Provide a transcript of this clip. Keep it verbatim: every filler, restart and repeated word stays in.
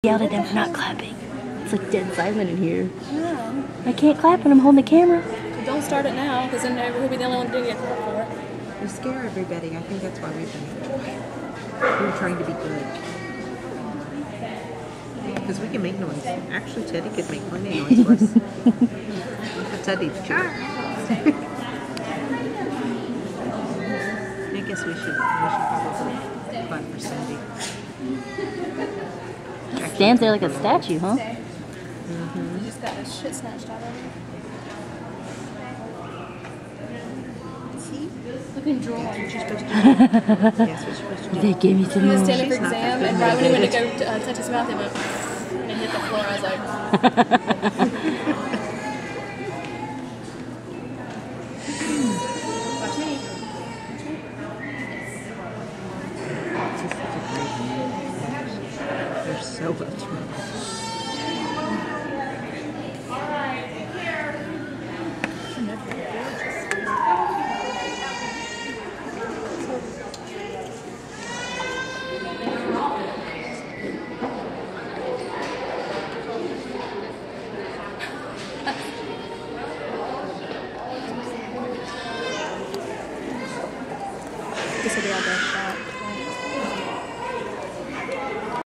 Yelled at them for not clapping. It's like dead silent in here. Yeah. I can't clap when I'm holding the camera. Don't start it now, because then we'll be the only one doing it for it. You scare everybody. I think that's why we've been. We're trying to be good. Because we can make noise. Actually, Teddy could make plenty of noise for us. Look at Teddy. I guess we should, we should probably clap for Cindy. Stands there like a statue, huh? Mm-hmm. You just got the shit snatched out of you. See? Look at draw. That's what you're supposed to do. Yes, what you're supposed to do. They gave me some He was more. standing for She's not exam, that and good. right when he went to go to, uh, touch his mouth, he went and hit the floor. I was like, watch me. There's so much fun. This will be our best shot.